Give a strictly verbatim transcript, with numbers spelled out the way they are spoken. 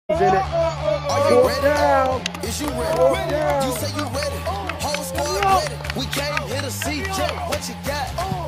in it. Are you ready? Down. Is you ready? Fourth down. You say you ready. Whole squad ready. We came here to see Jay. What you got?